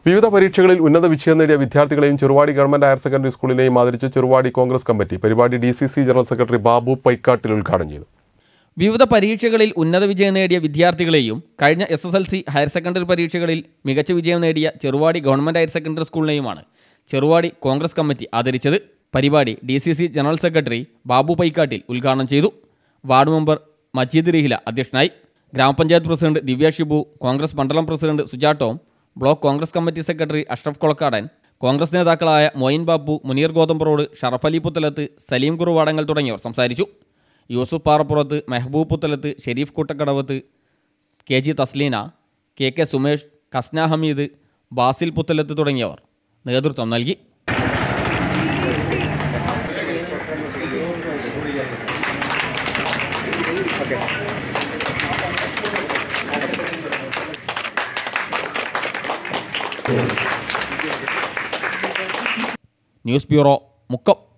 വിവിധ പരീക്ഷകളിൽ ഉന്നത വിജയം നേടിയ വിദ്യാർത്ഥികളെയും ചെറുവാടി ഗവൺമെന്റ് ഹയർ സെക്കൻഡറി സ്കൂളിനെയും ആദരിച്ച് ചെറുവാടി കോൺഗ്രസ് കമ്മിറ്റി പരിപാടി DCC general secretary Babu Paikkattil ഉദ്ഘാടനം ചെയ്തു. വിവിധ പരീക്ഷകളിൽ ഉന്നത വിജയം നേടിയ വിദ്യാർത്ഥികളെയും കഴിഞ്ഞ SSLC ഹയർ സെക്കൻഡറി പരീക്ഷകളിൽ മികച്ച വിജയം നേടിയ ചെറുവാടി ഗവൺമെന്റ് ഹയർ സെക്കൻഡറി സ്കൂളിനെയുമാണ് ചെറുവാടി കോൺഗ്രസ് കമ്മിറ്റി ആദരിച്ചത്. പരിപാടി DCC general secretary Babu Paikkattil ഉദ്ഘാടനം ചെയ്തു. വാർഡ് മെമ്പർ മജീദ് റിഹില അധ്യക്ഷനായി. ഗ്രാമപഞ്ചായത്ത് പ്രസിഡന്റ് ദിവ്യ ഷിബു, കോൺഗ്രസ് മണ്ഡലം president Suja Tom, block Congress committee secretary Ashraf Kolakkadan, Congress നേതാക്കളായ മൊയിൻ ബാബു, മുനീർ ഗോതമ്പറോട്, ഷറഫ് അലി പുത്തലത്ത്, സലീം കുറുവാടങ്ങൾ തുടങ്ങിയവർ സംസാരിച്ചു. യൂസുഫ് പാറപ്പുറത്ത്, മെഹബൂബ് പുത്തലത്ത്, ഷെരീഫ് കൂട്ടക്കടവത്ത്, KG തസ്ലീന, KK സുമേഷ്, കസ്ന ഹമീദ്, ബാസിൽ പുത്തലത്ത് തുടങ്ങിയവർ നേതൃത്വം നൽകി. News bureau, Mukkam.